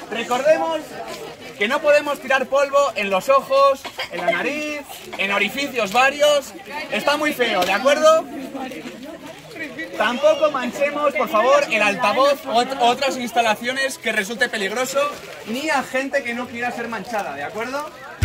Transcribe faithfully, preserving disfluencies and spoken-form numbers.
Recordemos que no podemos tirar polvo en los ojos, en la nariz, en orificios varios. Está muy feo, ¿de acuerdo? Tampoco manchemos, por favor, el altavoz o otras instalaciones que resulte peligroso, ni a gente que no quiera ser manchada, ¿de acuerdo?